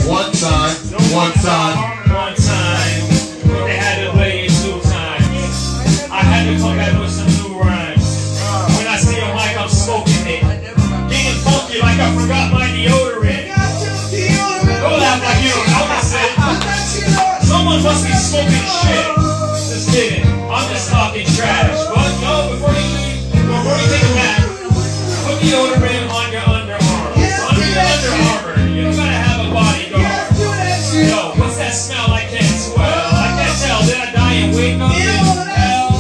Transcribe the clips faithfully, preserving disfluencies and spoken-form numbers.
One time, one time, one time. They had to play it two times. I had to come back with some new rhymes. When I see a mic, I'm smoking it. Getting funky like I forgot my deodorant. Don't laugh like you don't notice it. Someone must be smoking shit. Just kidding. I'm just talking trash. But no, before you leave, before you take a back, put deodorant on your underarms. Under your Under Armour. You don't gotta have a bodyguard. Yo, what's that smell? I can't swell. I can't tell. Did I die and wake up in hell?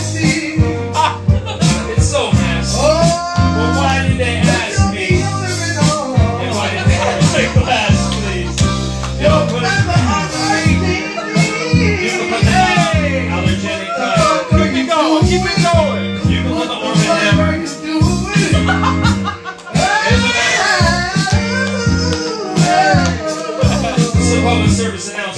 It's so nasty. Well, why did they ask me? And why did they take class, please? Yo, put it. You can put the allergenic type. Keep it going. Keep it going. You can put the Arm and Hammer. It's a public service announcement.